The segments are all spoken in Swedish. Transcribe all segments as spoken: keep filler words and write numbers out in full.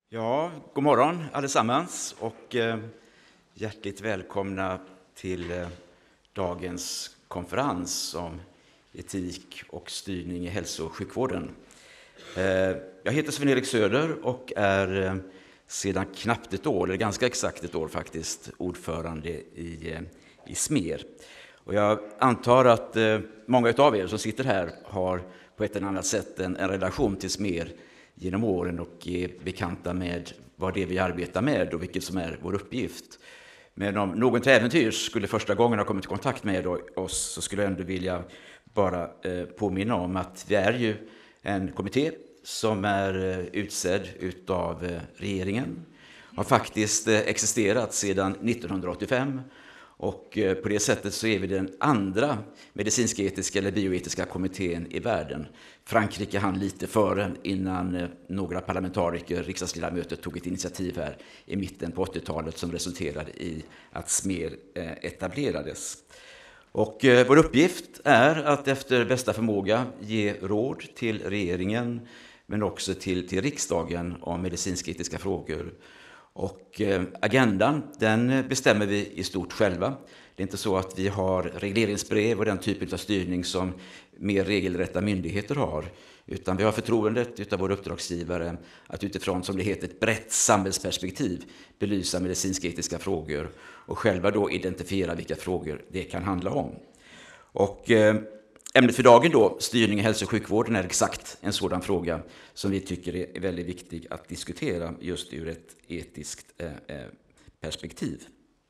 Ja, god morgon allesammans och eh, hjärtligt välkomna till eh, dagens konferens om etik och styrning i hälso- och sjukvården. Eh, jag heter Sven-Erik Söder och är eh, sedan knappt ett år, eller ganska exakt ett år faktiskt, ordförande i, eh, i SMER. Och jag antar att eh, många av er som sitter här har på ett eller annat sätt en, en relation till SMER genom åren och är bekanta med vad det är vi arbetar med och vilket som är vår uppgift. Men om någon till äventyrs skulle första gången ha kommit i kontakt med oss så skulle jag ändå vilja bara eh, påminna om att vi är ju en kommitté som är eh, utsedd utav eh, regeringen. Har faktiskt eh, existerat sedan nittonhundraåttiofem. Och på det sättet så är vi den andra medicinsk-etiska eller bioetiska kommittén i världen. Frankrike hann lite före innan några parlamentariker, riksdagsledamöter, tog ett initiativ här i mitten på åttiotalet som resulterade i att SMER etablerades. Och vår uppgift är att efter bästa förmåga ge råd till regeringen men också till, till riksdagen om medicinsk-etiska frågor. Och agendan, den bestämmer vi i stort själva. Det är inte så att vi har regleringsbrev och den typen av styrning som mer regelrätta myndigheter har. Utan vi har förtroendet utav våra uppdragsgivare att utifrån, som det heter, ett brett samhällsperspektiv belysa medicinsk-etiska frågor och själva då identifiera vilka frågor det kan handla om. Och ämnet för dagen då, styrning i hälso- och sjukvården, är exakt en sådan fråga som vi tycker är väldigt viktig att diskutera just ur ett etiskt perspektiv.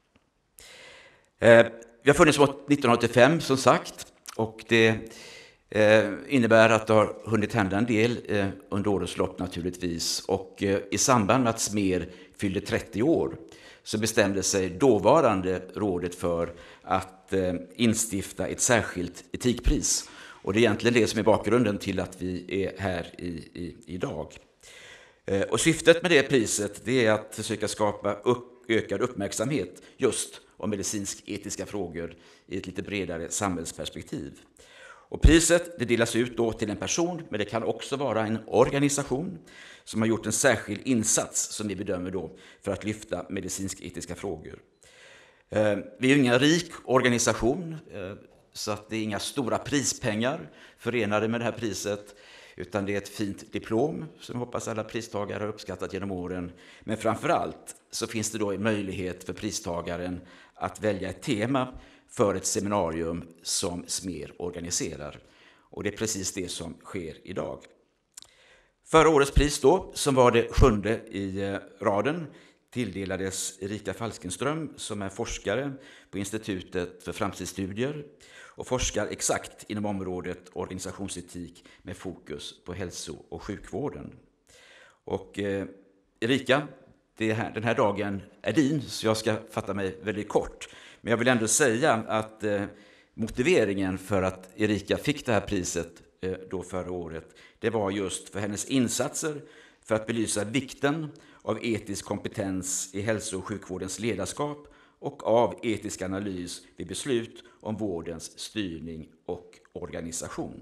Vi har funnits mot nittonhundraåttiofem som sagt, och det innebär att det har hunnit hända en del under årens lopp naturligtvis. Och i samband med att SMER fyllde trettio år så bestämde sig dåvarande rådet för att instifta ett särskilt etikpris. Och det är egentligen det som är bakgrunden till att vi är här i, i, idag. Och syftet med det priset, det är att försöka skapa upp, ökad uppmärksamhet just om medicinsk-etiska frågor i ett lite bredare samhällsperspektiv. Och priset det delas ut då till en person, men det kan också vara en organisation som har gjort en särskild insats som vi bedömer då för att lyfta medicinsk-etiska frågor. Vi är ju ingen rik organisation, så att det är inga stora prispengar förenade med det här priset, utan det är ett fint diplom som jag hoppas alla pristagare har uppskattat genom åren. Men framför allt så finns det då en möjlighet för pristagaren att välja ett tema för ett seminarium som SMER organiserar. Och det är precis det som sker idag. Förra årets pris då, som var det sjunde i raden, tilldelades Erika Falkenström som är forskare på Institutet för framtidsstudier och forskar exakt inom området organisationsetik med fokus på hälso- och sjukvården. Och eh, Erika, det här, den här dagen är din, så jag ska fatta mig väldigt kort. Men jag vill ändå säga att eh, motiveringen för att Erika fick det här priset eh, då förra året, det var just för hennes insatser för att belysa vikten av etisk kompetens i hälso- och sjukvårdens ledarskap och av etisk analys vid beslut om vårdens styrning och organisation.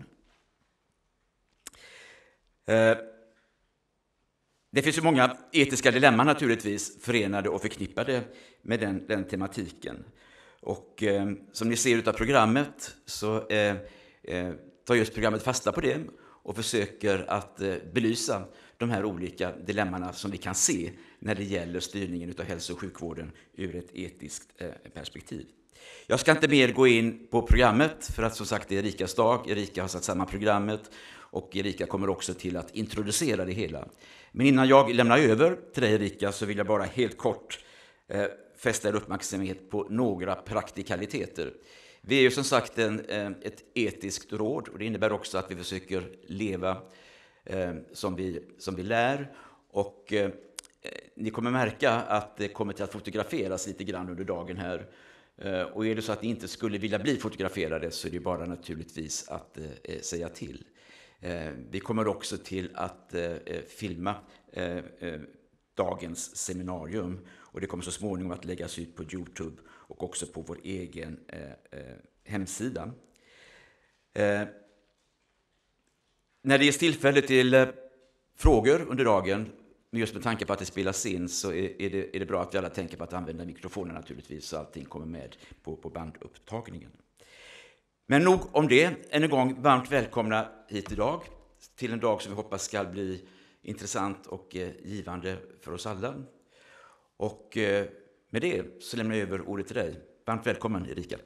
Eh, Det finns ju många etiska dilemman naturligtvis förenade och förknippade med den, den tematiken. Och eh, som ni ser utav programmet så eh, eh, tar just programmet fasta på det och försöker att eh, belysa de här olika dilemmana som vi kan se när det gäller styrningen utav hälso- och sjukvården ur ett etiskt eh, perspektiv. Jag ska inte mer gå in på programmet för att som sagt det är Erikas dag. Erika har satt samman programmet och Erika kommer också till att introducera det hela. Men innan jag lämnar över till dig Erika så vill jag bara helt kort eh, fästa er uppmärksamhet på några praktikaliteter. Vi är ju som sagt en, eh, ett etiskt råd och det innebär också att vi försöker leva eh, som, vi, som vi lär. Och eh, ni kommer märka att det kommer till att fotograferas lite grann under dagen här. Och är det så att ni inte skulle vilja bli fotograferade så är det bara naturligtvis att eh, säga till. Eh, vi kommer också till att eh, filma eh, dagens seminarium och det kommer så småningom att läggas ut på YouTube och också på vår egen eh, hemsida. Eh, när det ges tillfälle till eh, frågor under dagen Men just med tanke på att det spelas in så är, är, det, är det bra att vi alla tänker på att använda mikrofonen naturligtvis så allting kommer med på, på bandupptagningen. Men nog om det. Än en gång varmt välkomna hit idag till en dag som vi hoppas ska bli intressant och eh, givande för oss alla. Och eh, med det så lämnar jag över ordet till dig. Varmt välkommen Erika.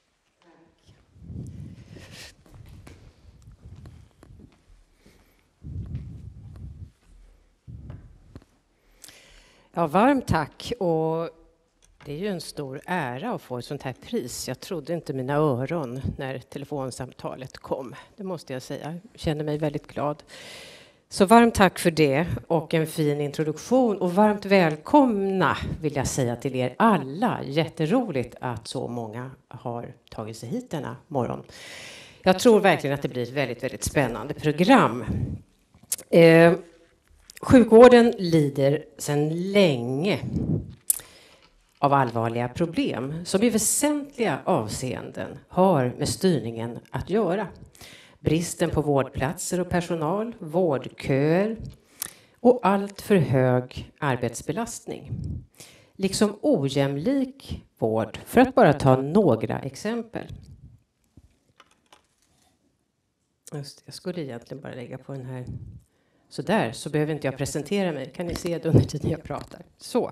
Ja, varmt tack. Och det är ju en stor ära att få ett sånt här pris. Jag trodde inte mina öron när telefonsamtalet kom. Det måste jag säga. Jag känner mig väldigt glad. Så varmt tack för det och en fin introduktion. Och varmt välkomna vill jag säga till er alla. Jätteroligt att så många har tagit sig hit denna morgon. Jag tror verkligen att det blir ett väldigt, väldigt spännande program. Eh, Sjukvården lider sedan länge av allvarliga problem som i väsentliga avseenden har med styrningen att göra. Bristen på vårdplatser och personal, vårdköer och allt för hög arbetsbelastning. Liksom ojämlik vård, för att bara ta några exempel. Just, jag skulle egentligen bara lägga på den här. Så där, så behöver inte jag presentera mig. Kan ni se det under tiden jag pratar? Så.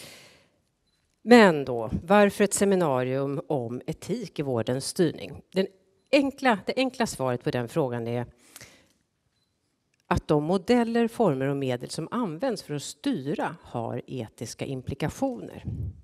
Men då, varför ett seminarium om etik i vårdens styrning? Den enkla, det enkla svaret på den frågan är att de modeller, former och medel som används för att styra har etiska implikationer.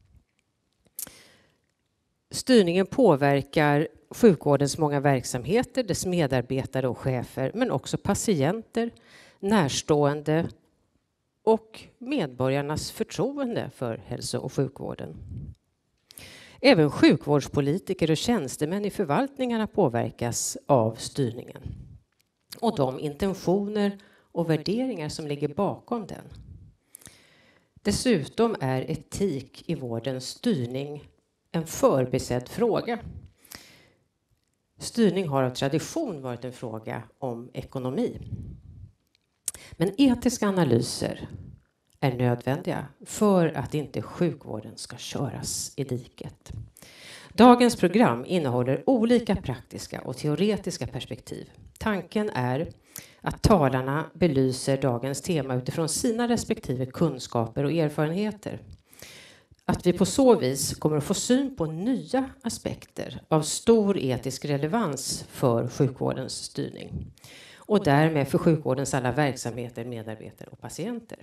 Styrningen påverkar sjukvårdens många verksamheter, dess medarbetare och chefer, men också patienter, närstående och medborgarnas förtroende för hälso- och sjukvården. Även sjukvårdspolitiker och tjänstemän i förvaltningarna påverkas av styrningen och de intentioner och värderingar som ligger bakom den. Dessutom är etik i vårdens styrning en förbisedd fråga. Styrning har av tradition varit en fråga om ekonomi. Men etiska analyser är nödvändiga för att inte sjukvården ska köras i diket. Dagens program innehåller olika praktiska och teoretiska perspektiv. Tanken är att talarna belyser dagens tema utifrån sina respektive kunskaper och erfarenheter. Att vi på så vis kommer att få syn på nya aspekter av stor etisk relevans för sjukvårdens styrning. Och därmed för sjukvårdens alla verksamheter, medarbetare och patienter.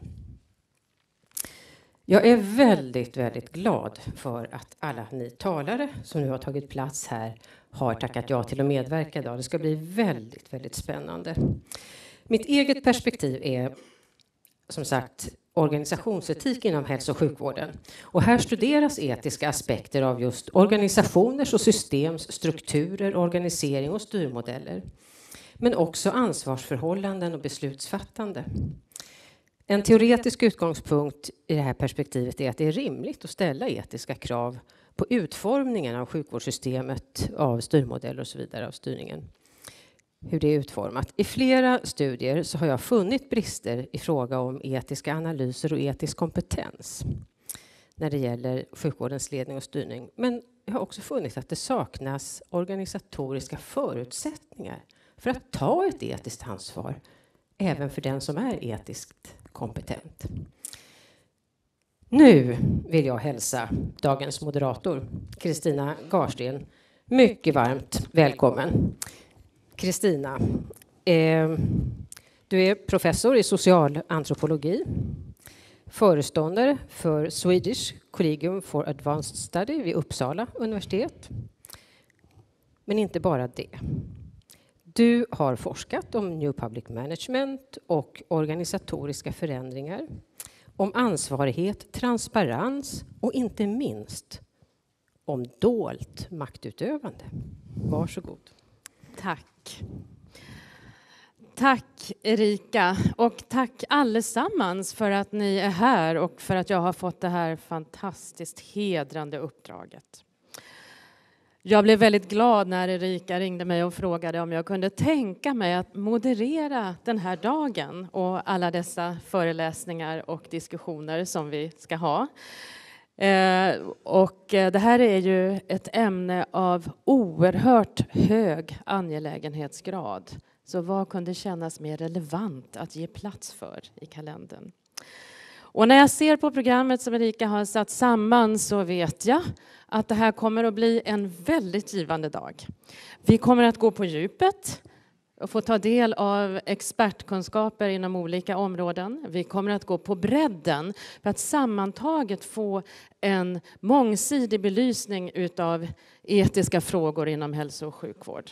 Jag är väldigt, väldigt glad för att alla ni talare som nu har tagit plats här har tackat ja till att medverka idag. Det ska bli väldigt, väldigt spännande. Mitt eget perspektiv är, som sagt, organisationsetik inom hälso- och sjukvården. Och här studeras etiska aspekter av just organisationers och systems strukturer, organisering och styrmodeller. Men också ansvarsförhållanden och beslutsfattande. En teoretisk utgångspunkt i det här perspektivet är att det är rimligt att ställa etiska krav på utformningen av sjukvårdssystemet, av styrmodeller och så vidare, av styrningen. Hur det är utformat. I flera studier så har jag funnit brister i fråga om etiska analyser och etisk kompetens när det gäller sjukvårdens ledning och styrning. Men jag har också funnit att det saknas organisatoriska förutsättningar för att ta ett etiskt ansvar, även för den som är etiskt kompetent. Nu vill jag hälsa dagens moderator, Kristina Garsten, mycket varmt välkommen. Kristina, eh, du är professor i socialantropologi, föreståndare för Swedish Collegium for Advanced Study vid Uppsala universitet. Men inte bara det. Du har forskat om New Public Management och organisatoriska förändringar, om ansvarighet, transparens och inte minst om dolt maktutövande. Varsågod. Tack. Tack Erika och tack allesammans för att ni är här och för att jag har fått det här fantastiskt hedrande uppdraget. Jag blev väldigt glad när Erika ringde mig och frågade om jag kunde tänka mig att moderera den här dagen och alla dessa föreläsningar och diskussioner som vi ska ha. Eh, och det här är ju ett ämne av oerhört hög angelägenhetsgrad. Så vad kunde kännas mer relevant att ge plats för i kalendern? Och när jag ser på programmet som Erika har satt samman så vet jag att det här kommer att bli en väldigt givande dag. Vi kommer att gå på djupet och få ta del av expertkunskaper inom olika områden. Vi kommer att gå på bredden för att sammantaget få en mångsidig belysning utav etiska frågor inom hälso- och sjukvård.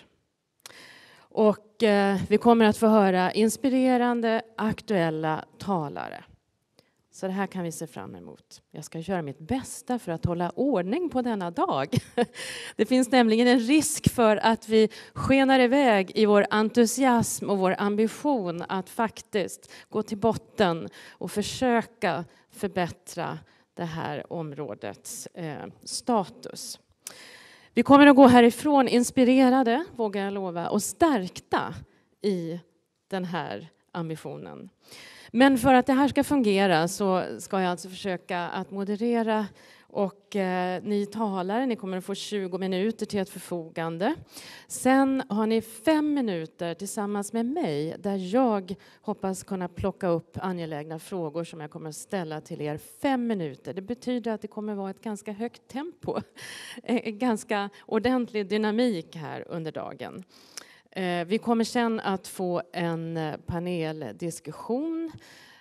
Och eh, vi kommer att få höra inspirerande, aktuella talare. Så det här kan vi se fram emot. Jag ska göra mitt bästa för att hålla ordning på denna dag. Det finns nämligen en risk för att vi skenar iväg i vår entusiasm och vår ambition att faktiskt gå till botten och försöka förbättra det här områdets eh, status. Vi kommer att gå härifrån inspirerade, vågar jag lova, och stärkta i den här ambitionen. Men för att det här ska fungera så ska jag alltså försöka att moderera och eh, ni talare, ni kommer att få tjugo minuter till ett förfogande. Sen har ni fem minuter tillsammans med mig där jag hoppas kunna plocka upp angelägna frågor som jag kommer att ställa till er. Fem minuter. Det betyder att det kommer att vara ett ganska högt tempo, en ganska ordentlig dynamik här under dagen. Vi kommer sen att få en paneldiskussion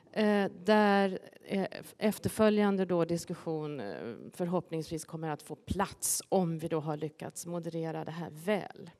där efterföljande då diskussion förhoppningsvis kommer att få plats om vi då har lyckats moderera det här väl.